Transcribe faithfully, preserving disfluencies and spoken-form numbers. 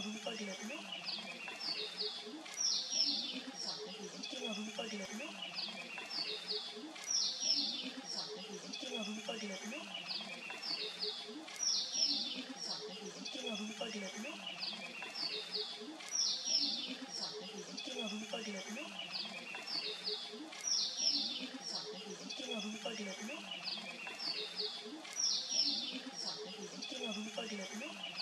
రూపొడిలోనే ఇంటిలో రూపొడిలోనే ఇంటిలో రూపొడిలోనే ఇంటిలో రూపొడిలోనే ఇంటిలో రూపొడిలోనే ఇంటిలో రూపొడిలోనే ఇంటిలో రూపొడిలోనే